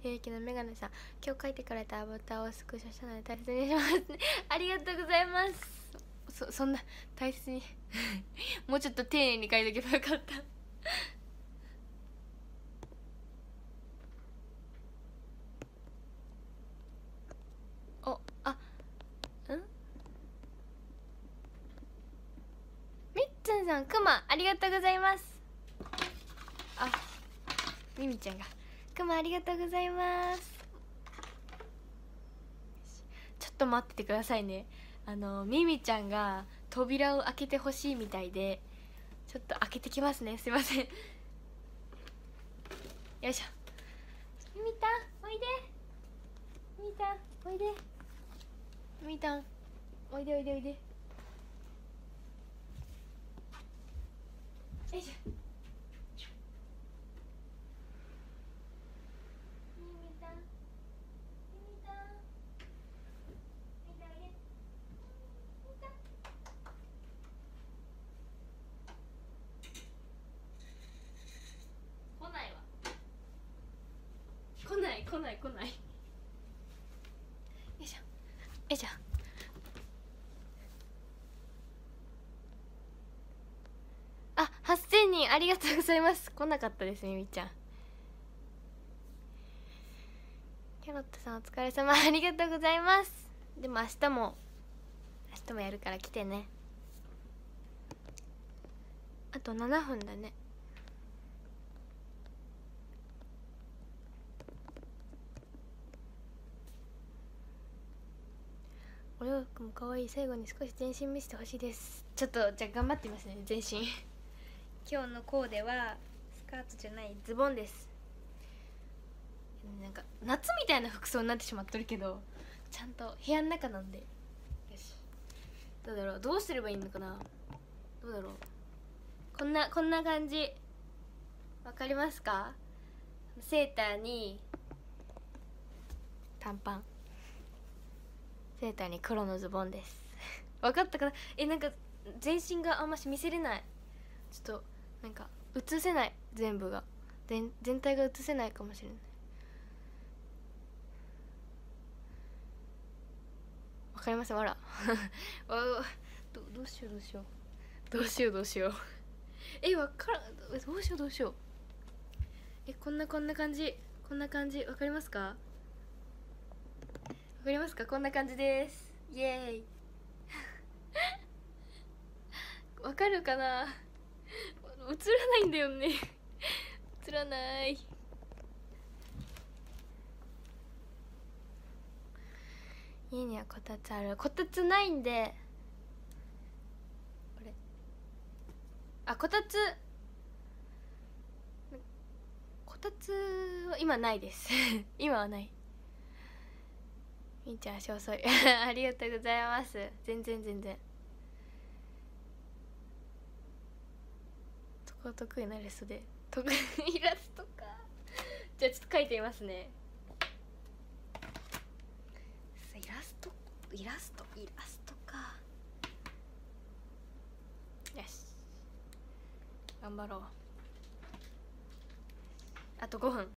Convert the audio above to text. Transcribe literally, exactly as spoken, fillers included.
平気のメガネさん、今日書いてくれたアバターをスクショしたので大切にしますねありがとうございます。そそんな大切にもうちょっと丁寧に書いとけばよかったお、あ、んみっつんさん、くまありがとうございます。あ、みみちゃんがくまありがとうございます。ちょっと待っててくださいね。あのみみちゃんが扉を開けてほしいみたいで、ちょっと開けてきますね。すいませんよいしょ。みみたんおいで、みみたんおいで、みみたんおいでおいでおいで、よいしょ。みみたんみみたんみみたんおいで、みみたん来ないわ、来ない来ない来ない。よいしょよいしょ。あ、はっせんにんありがとうございます。来なかったです、みみちゃん。キャロットさんお疲れ様ありがとうございます。でも明日も明日もやるから来てね。あとななふんだね。お洋服も可愛い。最後に少し全身見せてほしいです。ちょっとじゃあ頑張ってみますね、全身今日のコーデはスカートじゃないズボンです。なんか夏みたいな服装になってしまってるけど、ちゃんと部屋の中なんで。よし、どうだろう、どうすればいいのかな。どうだろう、こんなこんな感じ、わかりますか。セーターに短パン、セーターに黒のズボンですわかったかな。え、なんか全身があんまし見せれない。ちょっとなんか映せない、全部が全全体が映せないかもしれない。わかりません、わらど, どうしようどうしようどうしようどうしようえ、わからん、どうしようどうしよう。え、こんなこんな感じ、こんな感じ、わかりますか。わかりますか。こんな感じです。イエーイわかるかな。映らないんだよね映らない。家にはこたつある。こたつないんで、これ、あ、こたつこたつは今ないです今はない。みーちゃん足遅いありがとうございます。全然全然そこは得意なレストで得意イラストかじゃあちょっと描いてみますね。イラストイラストイラストか。よし、頑張ろう。あとごふん。